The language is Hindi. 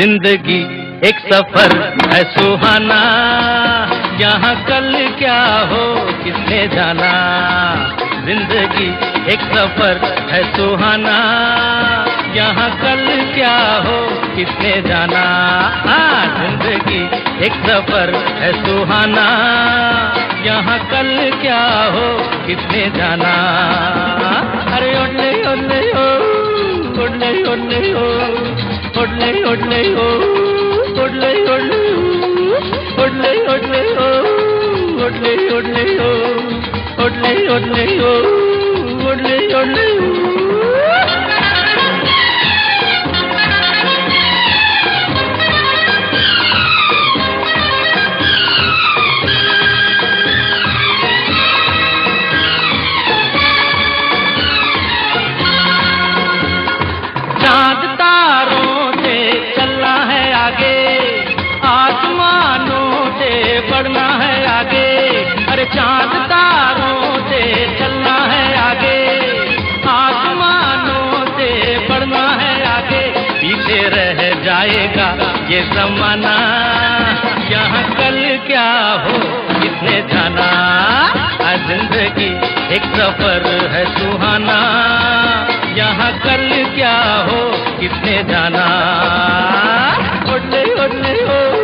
जिंदगी एक सफर है सुहाना, यहाँ कल क्या हो किसने जाना। जिंदगी एक सफर है सुहाना, यहाँ कल क्या हो किसने जाना। जिंदगी एक सफर है सुहाना, यहाँ कल क्या हो किसने जाना। अरे ओले ओले ओ, ओले ओले ओ, ओले ओले ओ, ओले ओले ओ, ओले ओले ओ, ओले ओले ओ, ओले ओले ओ, ओले ओले ओ। चांद तारों से चलना है आगे, आसमानों से बढ़ना है आगे। अरे चांद तारों से चलना है आगे, आसमानों से बढ़ना है आगे। पीछे रह जाएगा ये जमाना, यहाँ कल क्या हो किसने जाना। जिंदगी एक सफर है सुहाना, यहाँ कल क्या हो किसने जाना। ओले ओले ओ,